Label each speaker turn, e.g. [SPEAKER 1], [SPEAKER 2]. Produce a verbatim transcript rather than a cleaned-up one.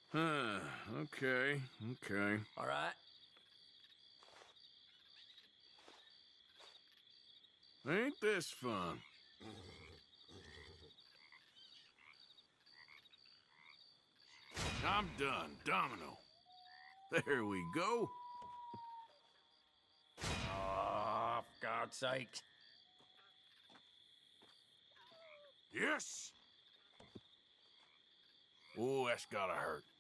[SPEAKER 1] Huh, okay, okay.
[SPEAKER 2] All right.
[SPEAKER 1] Ain't this fun? I'm done, Domino. There we go.
[SPEAKER 2] Oh, for God's sake.
[SPEAKER 1] Yes! Oh, that's gotta hurt.